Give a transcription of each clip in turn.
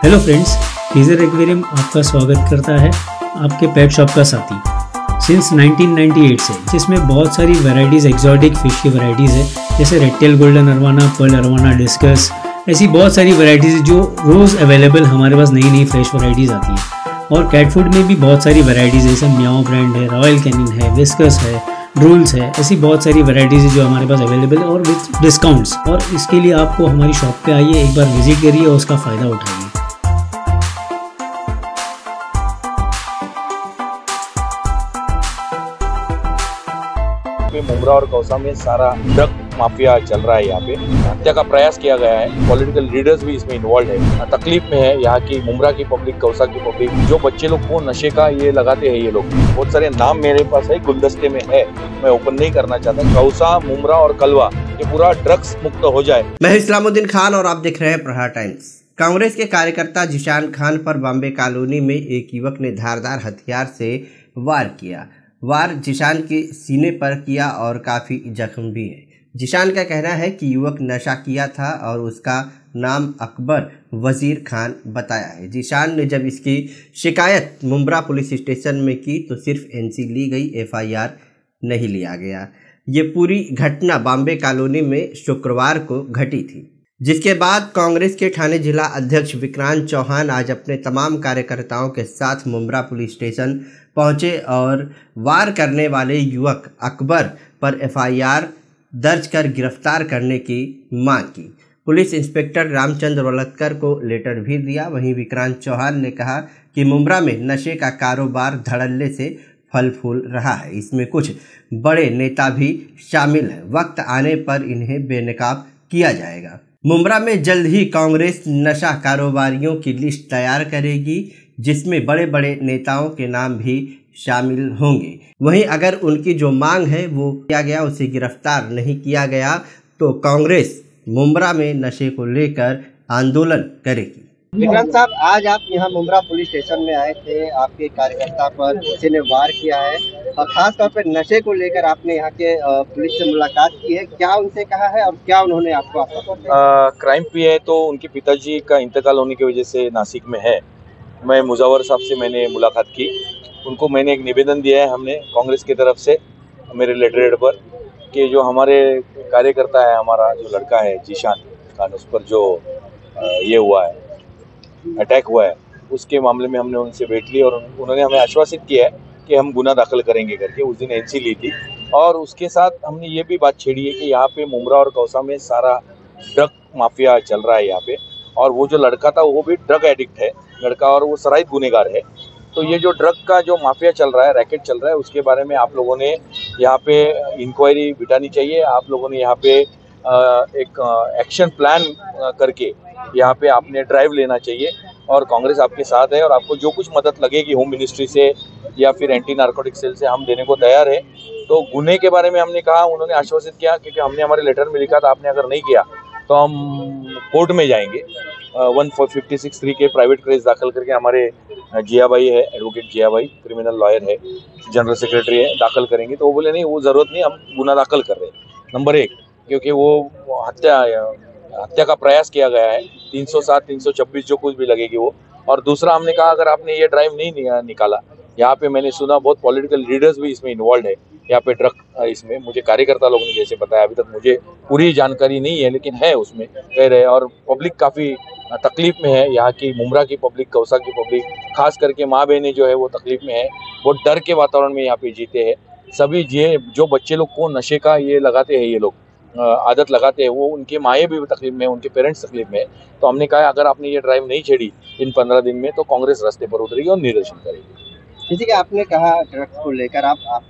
Hello friends, teaser aquarium आपका स्वागत करता है, आपके पेट शॉप का साथी सिंस 1998 से, जिसमें बहुत सारी वैरायटीज़ एक्जॉटिक फिश की वैरायटीज़ है, जैसे red tail golden arowana, pearl arowana, discus, ऐसी बहुत सारी वैरायटीज़ जो रोज़ अवेलेबल हमारे पास नई नई फ्रेश वैरायटीज़ आती हैं। और कैट फूड में भी बहुत सारी वैरायटीज़ है, जैसे म्याओ ब्रांड है, रॉयल कैनिन है, विस्कस है, ड्रूल्स है, ऐसी बहुत सारी वैरायटीज़ जो हमारे पास अवेलेबल है और विद डिस्काउंट्स। और इसके लिए आपको हमारी शॉप पे आइए, एक बार विजिट करिए और उसका फ़ायदा उठाइए। मुमरा और कौसा में सारा ड्रग माफिया चल रहा है। यहाँ पे हत्या का प्रयास किया गया है, पॉलिटिकल लीडर्स भी इसमें इन्वॉल्व है। तकलीफ में है यहाँ की मुमरा की पब्लिक, कौसा की पब्लिक। जो बच्चे लोग को नशे का ये लगाते हैं, ये लोग बहुत सारे नाम मेरे पास है, गुलदस्ते में है, मैं ओपन नहीं करना चाहता। कौसा, मुमरा और कलवा ये पूरा ड्रग्स मुक्त हो जाए। मैं इस्लामुद्दीन खान और आप देख रहे हैं प्रहार टाइम्स। कांग्रेस के कार्यकर्ता जिशान खान पर बॉम्बे कॉलोनी में एक युवक ने धारदार हथियार से वार किया। वार जिशान के सीने पर किया और काफ़ी जख्म भी है। जिशान का कहना है कि युवक नशा किया था और उसका नाम अकबर वजीर खान बताया है। जिशान ने जब इसकी शिकायत मुमरा पुलिस स्टेशन में की तो सिर्फ एनसी ली गई, एफआईआर नहीं लिया गया। ये पूरी घटना बॉम्बे कॉलोनी में शुक्रवार को घटी थी, जिसके बाद कांग्रेस के ठाणे जिला अध्यक्ष विक्रांत चौहान आज अपने तमाम कार्यकर्ताओं के साथ मुमरा पुलिस स्टेशन पहुंचे और वार करने वाले युवक अकबर पर एफआईआर दर्ज कर गिरफ्तार करने की मांग की। पुलिस इंस्पेक्टर रामचंद्र वलत्कर को लेटर भी दिया। वहीं विक्रांत चौहान ने कहा कि मुमरा में नशे का कारोबार धड़ल्ले से फल फूल रहा है, इसमें कुछ बड़े नेता भी शामिल हैं। वक्त आने पर इन्हें बेनकाब किया जाएगा। मुमरा में जल्द ही कांग्रेस नशा कारोबारियों की लिस्ट तैयार करेगी, जिसमें बड़े बड़े नेताओं के नाम भी शामिल होंगे। वहीं अगर उनकी जो मांग है वो किया गया, उसे गिरफ्तार नहीं किया गया, तो कांग्रेस मुमरा में नशे को लेकर आंदोलन करेगी। विक्रांत साहब, आज आप यहाँ मुमरा पुलिस स्टेशन में आए थे, आपके कार्यकर्ता पर किसी ने वार किया है और खास तौर पर नशे को लेकर आपने यहाँ के पुलिस से मुलाकात की है, क्या उनसे कहा है और क्या उन्होंने आपको आश्वासन दिया? क्राइम पी है तो उनके पिताजी का इंतकाल होने की वजह से नासिक में है। मैं मुजावर साहब से मैंने मुलाकात की, उनको मैंने एक निवेदन दिया है हमने कांग्रेस की तरफ से मेरे लेटर हेड पर, कि जो हमारे कार्यकर्ता है, हमारा जो लड़का है जिशान खान, उस पर जो ये हुआ है, अटैक हुआ है, उसके मामले में हमने उनसे भेंट ली और उन्होंने हमें आश्वासित किया है कि हम गुना दाखिल करेंगे करके। उस दिन एनसी ली थी और उसके साथ हमने ये भी बात छेड़ी है कि यहाँ पे मुमरा और कौसा में सारा ड्रग माफिया चल रहा है यहाँ पे, और वो जो लड़का था वो भी ड्रग एडिक्ट है लड़का, और वो सराइत गुनहगार है। तो ये जो ड्रग का जो माफिया चल रहा है, रैकेट चल रहा है, उसके बारे में आप लोगों ने यहाँ पे इंक्वायरी बिठानी चाहिए। आप लोगों ने यहाँ पे एक एक्शन प्लान करके यहाँ पे आपने ड्राइव लेना चाहिए और कांग्रेस आपके साथ है और आपको जो कुछ मदद लगेगी होम मिनिस्ट्री से या फिर एंटी नार्कोटिक सेल से हम देने को तैयार है। तो गुने के बारे में हमने कहा, उन्होंने आश्वासित किया, क्योंकि हमने हमारे लेटर में लिखा था आपने अगर नहीं किया तो हम कोर्ट में जाएंगे। 156(3) के प्राइवेट केस दाखिल करके हमारे जिया भाई है, एडवोकेट जिया भाई, क्रिमिनल लॉयर है, जनरल सेक्रेटरी है, दाखिल करेंगे। तो वो बोले नहीं, वो ज़रूरत नहीं, हम गुना दाखिल कर रहे हैं। नंबर 1, क्योंकि वो हत्या का प्रयास किया गया है, 307, 326 जो कुछ भी लगेगी वो। और दूसरा हमने कहा अगर आपने ये ड्राइव नहीं निकाला, यहाँ पे मैंने सुना बहुत पॉलिटिकल लीडर्स भी इसमें इन्वॉल्व है, यहाँ पे ड्रग इसमें मुझे कार्यकर्ता लोगों ने जैसे बताया, अभी तक मुझे पूरी जानकारी नहीं है लेकिन है उसमें कह रहे। और पब्लिक काफ़ी तकलीफ में है, यहाँ की मुमरा की पब्लिक, कौसा की पब्लिक, खास करके माँ बहनें जो है वो तकलीफ में है, बहुत डर के वातावरण में यहाँ पे जीते हैं सभी। ये जो बच्चे लोग को नशे का ये लगाते हैं, ये लोग आदत लगाते हैं, वो उनके माएँ भी तकलीफ में, उनके पेरेंट्स तकलीफ में है। तो हमने कहा अगर आपने ये ड्राइव नहीं छेड़ी इन 15 दिन में तो कांग्रेस रास्ते पर उतरेगी और निदर्शन करेगी। जैसे कि आपने कहा ड्रग्स को लेकर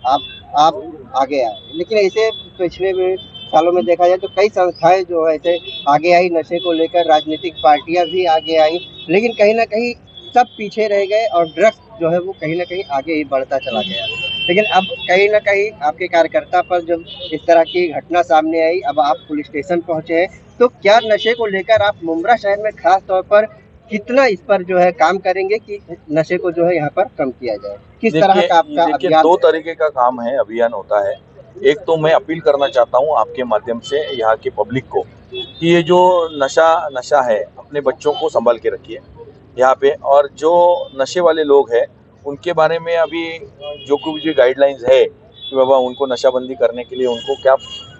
आप आगे आए, लेकिन ऐसे पिछले सालों में देखा जाए तो कई संस्थाएं जो है ऐसे आगे आई नशे को लेकर, राजनीतिक पार्टियां भी आगे आई, लेकिन कहीं ना कहीं सब पीछे रह गए और ड्रग्स जो है वो कहीं ना कहीं आगे ही बढ़ता चला गया। लेकिन अब कहीं ना कहीं आपके कार्यकर्ता पर जब इस तरह की घटना सामने आई, अब आप पुलिस स्टेशन पहुंचे हैं, तो क्या नशे को लेकर आप मुमरा शहर में खास तौर पर कितना इस पर जो है काम करेंगे कि नशे को जो है यहाँ पर कम किया जाए? किस तरह का आपका अभियान? 2 तरीके का काम है, अभियान होता है। एक तो मैं अपील करना चाहता हूँ आपके माध्यम से यहाँ की पब्लिक को कि ये जो नशा है, अपने बच्चों को संभाल के रखिए। यहाँ पे। और जो नशे वाले लोग हैं उनके बारे में अभी जो कुछ भी गाइडलाइंस है कि बाबा उनको नशाबंदी करने के लिए उनको क्या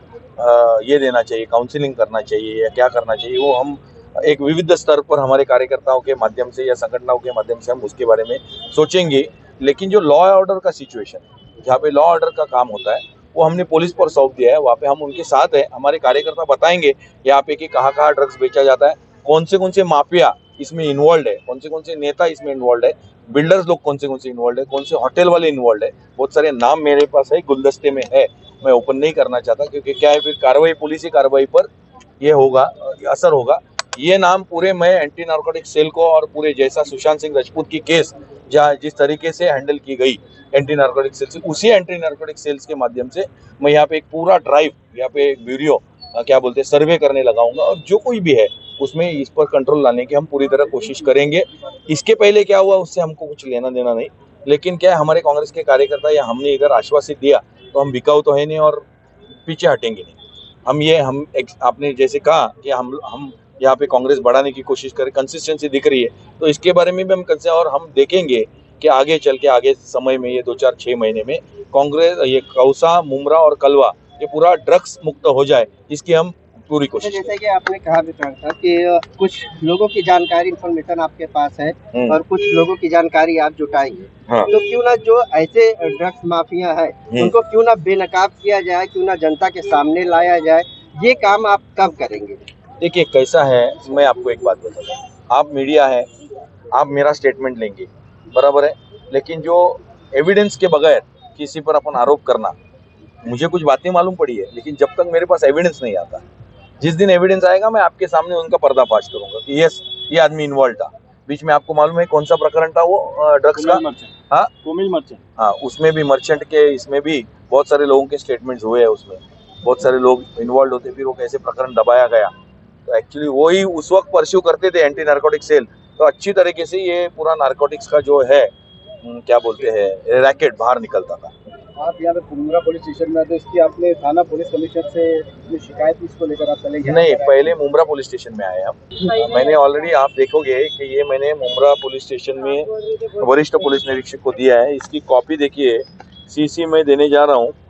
ये देना चाहिए, काउंसलिंग करना चाहिए या क्या करना चाहिए, वो हम एक विविध स्तर पर हमारे कार्यकर्ताओं के माध्यम से या संगठनों के माध्यम से हम उसके बारे में सोचेंगे। लेकिन जो लॉ ऑर्डर का सिचुएशन, जहाँ पे लॉ ऑर्डर का काम होता है, वो हमने पुलिस पर सौंप दिया है। वहाँ पे हम उनके साथ हैं, हमारे कार्यकर्ता बताएंगे यहाँ पे कि कहाँ कहाँ ड्रग्स बेचा जाता है, कौन से माफिया इसमें इन्वॉल्व है, कौन से नेता इसमें इन्वॉल्व है, बिल्डर्स लोग कौन से इन्वॉल्व है, कौन से होटल वाले इन्वॉल्व है। बहुत सारे नाम मेरे पास है, गुलदस्ते में है, मैं ओपन नहीं करना चाहता क्योंकि क्या है फिर कार्रवाई, पुलिस की कार्रवाई पर ये होगा, असर होगा। ये नाम पूरे मैं एंटी नार्कोटिक सेल को और पूरे जैसा सुशांत सिंह राजपूत की केस जहाँ जिस तरीके से हैंडल की गई एंटी नार्कोटिक सेल से, उसी एंटी नार्कोटिक सेल्स के माध्यम से मैं यहाँ पे एक पूरा ड्राइव, यहाँ पे एक ब्यूरो क्या बोलते हैं सर्वे करने लगाऊंगा और जो कोई भी है उसमें इस पर कंट्रोल लाने की हम पूरी तरह कोशिश करेंगे। इसके पहले क्या हुआ उससे हमको कुछ लेना देना नहीं, लेकिन क्या है हमारे कांग्रेस के कार्यकर्ता या हमने इधर आश्वासित दिया तो हम बिकाऊ तो है नहीं और पीछे हटेंगे नहीं। हम आपने जैसे कहा कि हम यहाँ पे कांग्रेस बढ़ाने की कोशिश करें, कंसिस्टेंसी दिख रही है, तो इसके बारे में भी हम और हम देखेंगे कि आगे चल के आगे समय में ये 2-4-6 महीने में कांग्रेस ये कौसा, मुमरा और कलवा ये पूरा ड्रग्स मुक्त हो जाए, इसकी हम पूरी कोशिश। जैसे कि आपने कहा विक्रांत साहब कि कुछ लोगों की जानकारी, इन्फॉर्मेशन आपके पास है और कुछ लोगों की जानकारी आप जुटाएंगे, हाँ। तो क्यों ना जो ऐसे ड्रग्स माफिया है उनको क्यों ना बेनकाब किया जाए, क्यों ना जनता के सामने लाया जाए, ये काम आप कब करेंगे? देखिए कैसा है, मैं आपको एक बात बताता हूँ, आप मीडिया है, आप मेरा स्टेटमेंट लेंगे बराबर है, लेकिन जो एविडेंस के बगैर किसी पर अपन आरोप करना, मुझे कुछ बातें मालूम पड़ी है लेकिन जब तक मेरे पास एविडेंस नहीं आता, जिस दिन एविडेंस आएगा मैं आपके सामने उनका पर्दाफाश करूंगा कि यस ये आदमी इन्वॉल्व था। बीच में आपको मालूम है कौन सा प्रकरण था वो ड्रग्स का, हाँ कोमिल मर्चेंट, हाँ उसमें भी मर्चेंट के, इसमें भी बहुत सारे लोगों के स्टेटमेंट्स हुए हैं, उसमें बहुत सारे लोग इन्वॉल्व होते, फिर वो कैसे प्रकरण दबाया गया। तो एक्चुअली वही उस वक्त परस्यू करते थे एंटी नार्कोटिक सेल, तो अच्छी तरीके से ये पूरा नार्कोटिक्स का जो है क्या बोलते हैं रैकेट बाहर निकलता था। आप यहाँ पे मुमरा पुलिस स्टेशन में, तो इसकी आपने थाना पुलिस कमिश्नर से शिकायत की, इसको लेकर आप चलेंगे? नहीं, पहले मुमरा पुलिस स्टेशन में आए हम, मैंने ऑलरेडी, आप देखोगे कि ये मैंने मुमरा पुलिस स्टेशन में वरिष्ठ पुलिस निरीक्षक को दिया है। इसकी कॉपी देखिए, सीसी में देने जा रहा हूँ,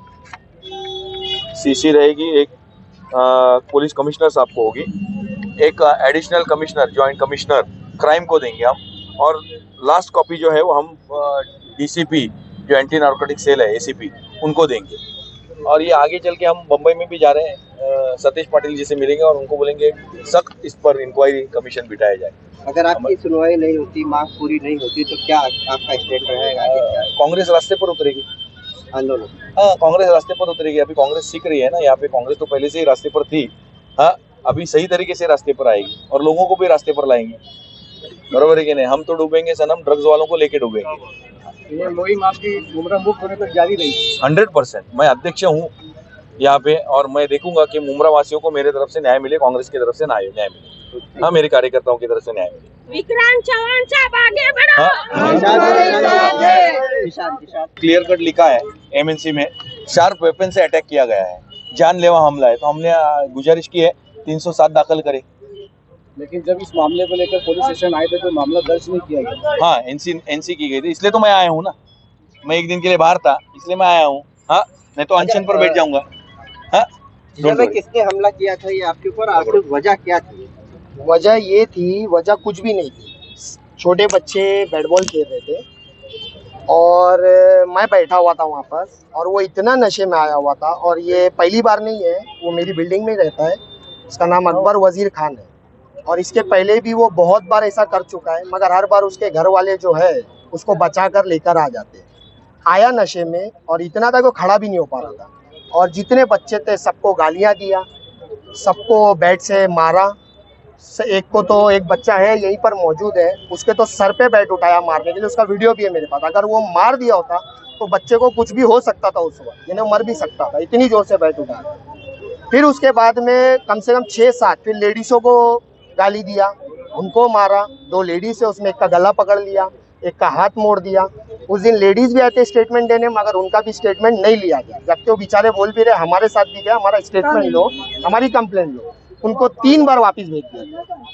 सीसी रहेगी, एक पुलिस कमिश्नर साहब को होगी, एक additional commissioner, joint commissioner crime को देंगे हम, और लास्ट कॉपी जो है वो हम डीसीपी जो एंटी नार्कोटिक सेल है एसीपी उनको देंगे। और ये आगे चल के हम बम्बई में भी जा रहे हैं, सतीश पाटिल जी से मिलेंगे और उनको बोलेंगे सख्त इस पर इंक्वायरी कमीशन बिठाया जाए। अगर आपकी सुनवाई नहीं होती, मांग पूरी नहीं होती, तो क्या आपका स्टेट रहेगा? कांग्रेस रास्ते पर उतरेगी, आंदोलन, हाँ कांग्रेस रास्ते पर उतरेगी। अभी कांग्रेस सीख रही है ना, यहाँ पे कांग्रेस तो पहले से ही रास्ते पर थी, हाँ अभी सही तरीके से रास्ते पर आएगी और लोगों को भी रास्ते पर लाएंगे, बराबर है कि नहीं? हम तो डूबेंगे सनम, ड्रग्स वालों को लेके डूबेंगे। ये लोई माफ की मुमरा मुक्त होने तक जारी रहेगी 100%। मैं अध्यक्ष हूँ यहाँ पे और मैं देखूंगा कि मुमरा वासियों को मेरे तरफ से न्याय मिले, कांग्रेस की तरफ से न्याय मिले, हाँ मेरे कार्यकर्ताओं की तरफ से न्याय मिले। विक्रांत चौहान साहब आगे बढ़ो। क्लियर कट लिखा है एमएनसी में, शार्प वेपन से अटैक किया गया है, जानलेवा हमला है, तो हमने गुजारिश की है 307 दाखिल करे। लेकिन जब इस मामले को लेकर पुलिस स्टेशन आए थे तो मामला दर्ज नहीं किया गया। हाँ एनसी की गई थी, इसलिए तो मैं आया हूँ ना, मैं एक दिन के लिए बाहर था इसलिए मैं आया हूँ, हाँ नहीं तो अनशन पर बैठ जाऊंगा। हाँ किसने हमला किया था ये आपके ऊपर, आखिर वजह क्या थी? वजह ये थी, वजह कुछ भी नहीं थी, छोटे बच्चे बैट बॉल खेल रहे थे और मैं बैठा हुआ था वहाँ पर और वो इतना नशे में आया हुआ था, और ये पहली बार नहीं है, वो मेरी बिल्डिंग में रहता है, इसका नाम अकबर वजीर खान है, और इसके पहले भी वो बहुत बार ऐसा कर चुका है, मगर हर बार उसके घर वाले जो है उसको बचा कर लेकर आ जाते हैं। आया नशे में और इतना था कि खड़ा भी नहीं हो पा रहा था, और जितने बच्चे थे सबको गालियां दिया, सबको बैट से मारा। एक को तो एक बच्चा है यहीं पर मौजूद है, उसके तो सर पे बैट उठाया मारने के लिए, उसका वीडियो भी है मेरे पास। अगर वो मार दिया होता तो बच्चे को कुछ भी हो सकता था, उस वक्त यानी मर भी सकता था, इतनी जोर से बैट उठाया। फिर उसके बाद में कम से कम 6-7 फिर लेडीज़ों को गाली दिया, उनको मारा। 2 लेडीज है, उसमें एक का गला पकड़ लिया, एक का हाथ मोड़ दिया। उस दिन लेडीज भी आए थे स्टेटमेंट देने, मगर उनका भी स्टेटमेंट नहीं लिया गया, जबकि वो बेचारे बोल भी रहे हमारे साथ भी गया, हमारा स्टेटमेंट लो, हमारी कंप्लेंट लो। उनको 3 बार वापस भेज दिया।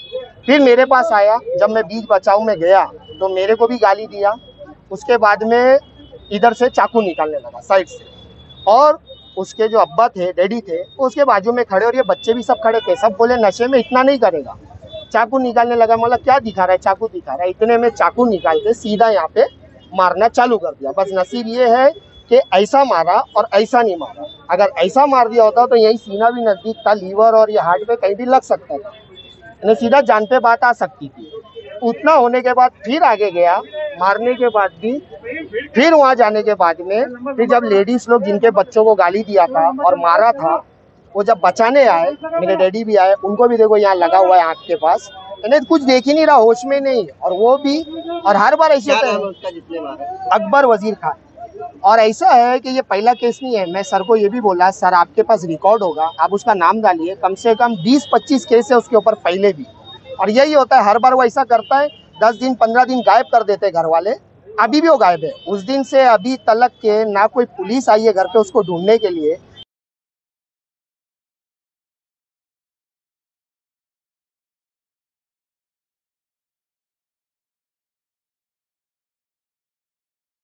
फिर मेरे पास आया, जब मैं बीच बचाव में गया तो मेरे को भी गाली दिया। उसके बाद में इधर से चाकू निकालने लगा साइड से, और उसके जो अब्बा थे, डैडी थे, उसके बाजू में खड़े और ये बच्चे भी सब खड़े थे। सब बोले नशे में इतना नहीं करेगा। चाकू निकालने लगा, मतलब क्या दिखा रहा है, चाकू दिखा रहा है। इतने में चाकू निकाल के सीधा यहाँ पे मारना चालू कर दिया। बस नसीब ये है कि ऐसा मारा और ऐसा नहीं मारा। अगर ऐसा मार दिया होता तो यही सीना भी नजदीक था, लीवर और ये हार्ट पे कहीं भी लग सकता था, इन्हें सीधा जान पे बात आ सकती थी। उतना होने के बाद फिर आगे गया, मारने के बाद भी फिर वहां जाने के बाद में फिर जब लेडीज लोग जिनके बच्चों को गाली दिया था और मारा था, वो जब बचाने आए, मेरे डैडी भी आए, उनको भी देखो यहाँ लगा हुआ है आँख के पास, इन्हें कुछ देख ही नहीं रहा, होश में नहीं। और वो भी, और हर बार ऐसे होता है, अकबर वजीर खान। और ऐसा है कि ये पहला केस नहीं है। मैं सर को ये भी बोला, सर आपके पास रिकॉर्ड होगा, आप उसका नाम डालिए, कम से कम 20-25 केस है उसके ऊपर पहले भी। और यही होता है, हर बार वो ऐसा करता है, 10 दिन 15 दिन गायब कर देते घर वाले। अभी भी वो गायब है। उस दिन से अभी तलक के ना कोई पुलिस आई है घर पे उसको ढूंढने के लिए,